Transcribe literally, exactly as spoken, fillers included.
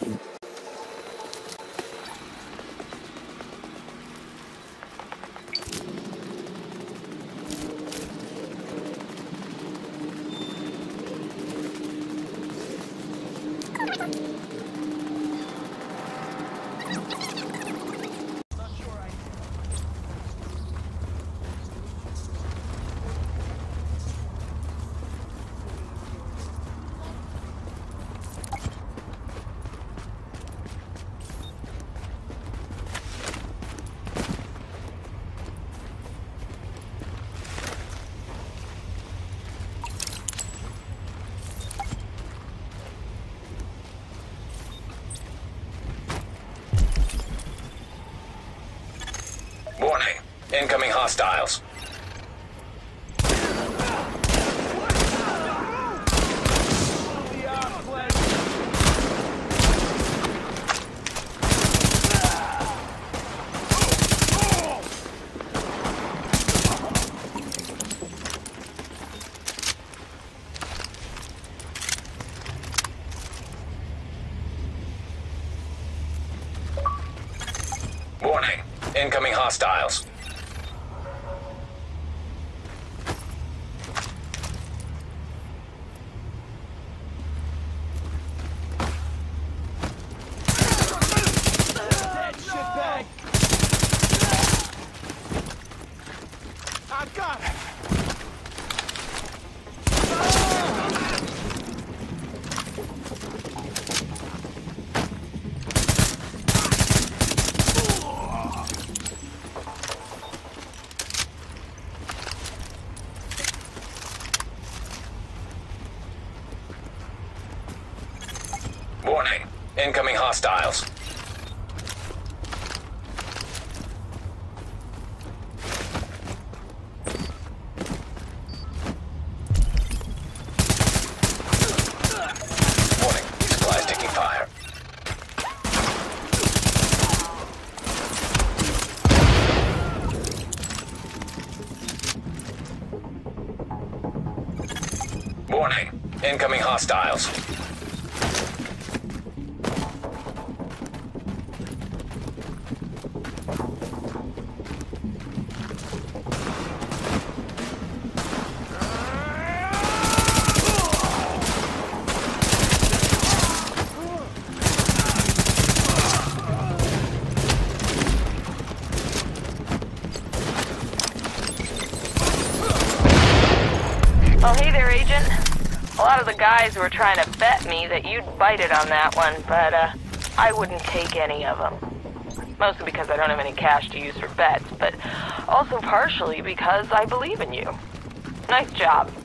Warning. Incoming hostiles. Warning. Incoming hostiles. I got it. Warning. Incoming hostiles. Warning. Supplies taking fire. Warning. Incoming hostiles. Oh, hey there, Agent. A lot of the guys were trying to bet me that you'd bite it on that one, but uh, I wouldn't take any of them. Mostly because I don't have any cash to use for bets, but also partially because I believe in you. Nice job.